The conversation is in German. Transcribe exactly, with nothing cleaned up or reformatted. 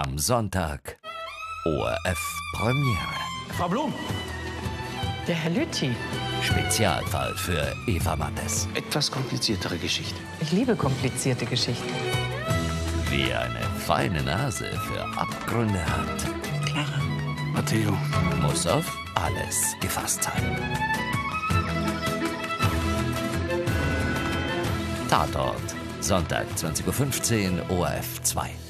Am Sonntag O R F Premiere. Frau Blum! Der Herr Lüthi. Spezialfall für Eva Mattes. Etwas kompliziertere Geschichte. Ich liebe komplizierte Geschichten. Wer eine feine Nase für Abgründe hat, Clara. Matteo. muss auf alles gefasst sein. Tatort, Sonntag zwanzig Uhr fünfzehn, O R F zwei.